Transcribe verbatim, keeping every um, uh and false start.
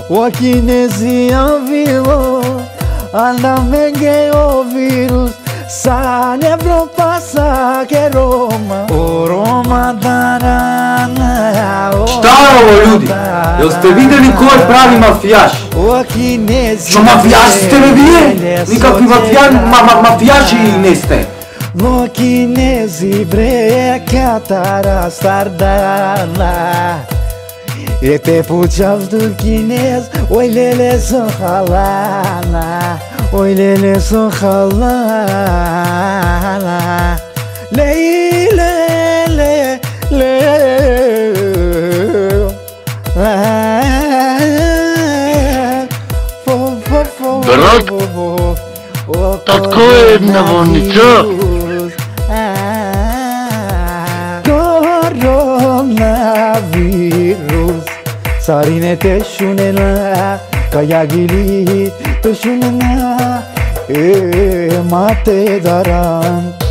O chinezi avilo anda menge o virus sa ne vreo pasa che Roma o Roma darana o Šta je ovo, ljudi? Jel ste vidjeli ko je pravi mafijaš? o chinezi Što mafijaši ste ne vi? Nikakvi mafijan, ma, ma, mafijaši niste. o chinezi bre catara sardana e te puțav do chinez oi lele son halana oi lele son halana le le le le Брат, такое наводница. Coronavirus sarine te shunela kaya gili te shunela e mate daran